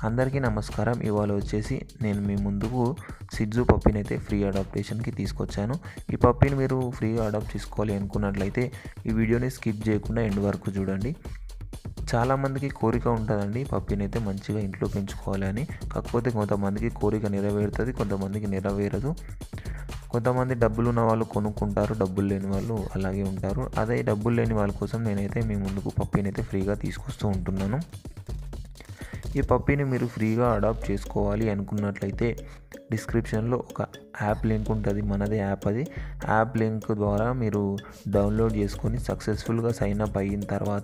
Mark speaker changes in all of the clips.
Speaker 1: అందరికీ నమస్కారం. ఇవాళ వచ్చేసి నేను మీ ముందుకు సిడ్జు పప్పీని అయితే ఫ్రీ అడాప్టేషన్కి తీసుకొచ్చాను. ఈ పప్పీని మీరు ఫ్రీగా అడాప్ట్ చేసుకోవాలి అనుకున్నట్లయితే ఈ వీడియోని స్కిప్ చేయకుండా ఎండ్ వరకు చూడండి. చాలామందికి కోరిక ఉంటుందండి పప్పీని అయితే మంచిగా ఇంట్లో పెంచుకోవాలి అని. కాకపోతే కొంతమందికి కోరిక నెరవేరుతుంది, కొంతమందికి నెరవేరదు. కొంతమంది డబ్బులు ఉన్న వాళ్ళు కొనుక్కుంటారు, డబ్బులు లేని వాళ్ళు అలాగే ఉంటారు. అదే డబ్బులు లేని వాళ్ళ కోసం నేనైతే మీ ముందుకు పప్పీని అయితే ఫ్రీగా తీసుకొస్తూ ఉంటున్నాను. ఈ పప్పీని మీరు ఫ్రీగా అడాప్ట్ చేసుకోవాలి అనుకున్నట్లయితే డిస్క్రిప్షన్లో ఒక యాప్ లింక్ ఉంటుంది, మనదే యాప్. అది యాప్ లింక్ ద్వారా మీరు డౌన్లోడ్ చేసుకొని సక్సెస్ఫుల్గా సైన్ అప్ అయిన తర్వాత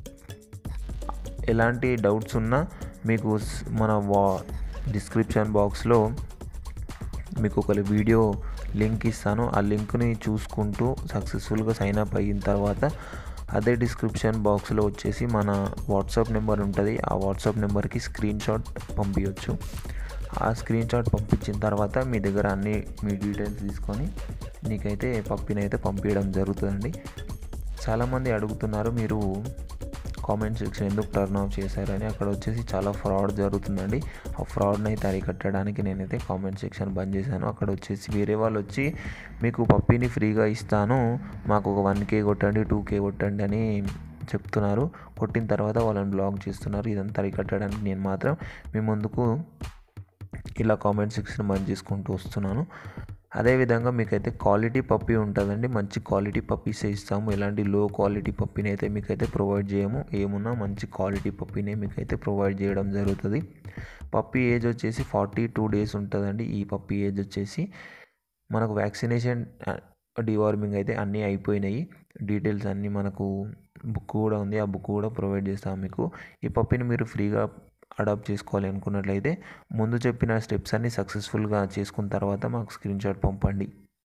Speaker 1: ఎలాంటి డౌట్స్ ఉన్నా మీకు మన డిస్క్రిప్షన్ బాక్స్లో మీకు ఒక వీడియో లింక్ ఇస్తాను. ఆ లింక్ని చూసుకుంటూ సక్సెస్ఫుల్గా సైన్ అప్ అయిన తర్వాత అదే డిస్క్రిప్షన్ బాక్స్లో వచ్చేసి మన వాట్సాప్ నెంబర్ ఉంటుంది. ఆ వాట్సాప్ నెంబర్కి స్క్రీన్ షాట్ పంపించవచ్చు. ఆ స్క్రీన్ షాట్ పంపించిన తర్వాత మీ దగ్గర అన్ని మీ డీటెయిల్స్ తీసుకొని నీకైతే పప్పిని అయితే పంపించడం జరుగుతుందండి. చాలామంది అడుగుతున్నారు, మీరు కామెంట్ సెక్షన్ ఎందుకు టర్న్ ఆఫ్ చేశారని. అక్కడ వచ్చేసి చాలా ఫ్రాడ్ జరుగుతుందండి. ఆ ఫ్రాడ్ని అయితే అరికట్టడానికి నేనైతే కామెంట్ సెక్షన్ బంద్ చేశాను. అక్కడ వచ్చేసి వేరే వాళ్ళు వచ్చి మీకు పప్పీని ఫ్రీగా ఇస్తాను, మాకు ఒక 1K కొట్టండి, 2K కొట్టండి అని చెప్తున్నారు. కొట్టిన తర్వాత వాళ్ళని బ్లాక్ చేస్తున్నారు. ఇదంతా అరికట్టడానికి నేను మాత్రం మీ ముందుకు ఇలా కామెంట్ సెక్షన్ బంద్ చేసుకుంటూ వస్తున్నాను. అదేవిధంగా మీకైతే క్వాలిటీ పప్పీ ఉంటుందండి. మంచి క్వాలిటీ పప్పీసే ఇస్తాము. ఎలాంటి లో క్వాలిటీ పప్పీని అయితే మీకైతే ప్రొవైడ్ చేయము. ఏమున్నా మంచి క్వాలిటీ పప్పీనే మీకైతే ప్రొవైడ్ చేయడం జరుగుతుంది. పప్పీ ఏజ్ వచ్చేసి 42 days ఉంటుందండి. ఈ పప్పీ ఏజ్ వచ్చేసి మనకు వ్యాక్సినేషన్, డివార్మింగ్ అయితే అన్నీ అయిపోయినాయి. డీటెయిల్స్ అన్నీ మనకు బుక్ కూడా ఉంది, ఆ బుక్ కూడా ప్రొవైడ్ చేస్తాము మీకు. ఈ పప్పీని మీరు ఫ్రీగా అడాప్ట్ చేసుకోవాలి అనుకున్నట్లయితే ముందు చెప్పిన స్టెప్స్ అన్నీ సక్సెస్ఫుల్గా చేసుకున్న తర్వాత మాకు స్క్రీన్ షాట్ పంపండి.